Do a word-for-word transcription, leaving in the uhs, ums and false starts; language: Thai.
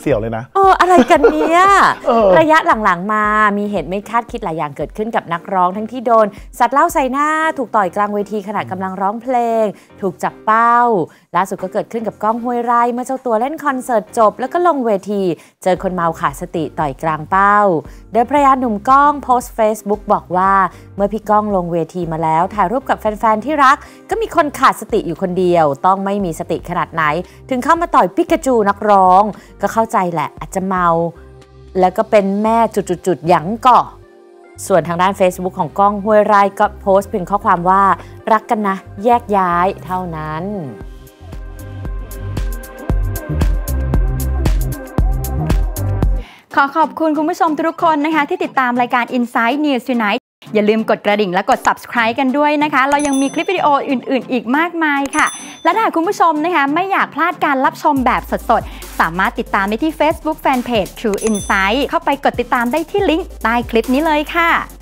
สียวๆเลยนะเอออะไรกันเนี่ยระยะหลังๆมามีเหตุไม่คาดคิดหลายอย่างเกิดขึ้นกับนักร้องทั้งที่โดนสัตว์เล่าใส่หน้าถูกต่อยกลางเวทีขณะกำลังร้องเพลงถูกจับเป้าล่าสุดก็เกิดขึ้นกับก้องห้วยไร่เมื่อเจ้าตัวเล่นคอนเสิร์ตจบแล้วก็ลงเวทีเจอคนเมาขาดสติต่อยกลางเป้าโดยภรรยาหนุ่มก้องโพสต์ Facebook บอกว่าเมื่อพี่ก้องลงเวทีมาแล้วถ่ายรูปกับแฟนๆที่รักก็มีคนขาดสติอยู่คนเดียวต้องไม่มีสติขนาดไหนถึงเข้ามาต่อยปิกาจูนักร้องก็เข้าใจแหละอาจจะเมาแล้วก็เป็นแม่จุดๆๆหยังก่อส่วนทางด้าน Facebook ของก้องห้วยไร่ก็โพสต์เพียงข้อความว่ารักกันนะแยกย้ายเท่านั้นขอขอบคุณคุณผู้ชมทุกคนนะคะที่ติดตามรายการ Inside News Tonight อย่าลืมกดกระดิ่งและกด Subscribe กันด้วยนะคะเรายังมีคลิปวิดีโออื่นๆอีกมากมายค่ะและถ้าคุณผู้ชมนะคะไม่อยากพลาดการรับชมแบบสดๆสามารถติดตามได้ที่ Facebook Fanpage True Insight เข้าไปกดติดตามได้ที่ลิงก์ใต้คลิปนี้เลยค่ะ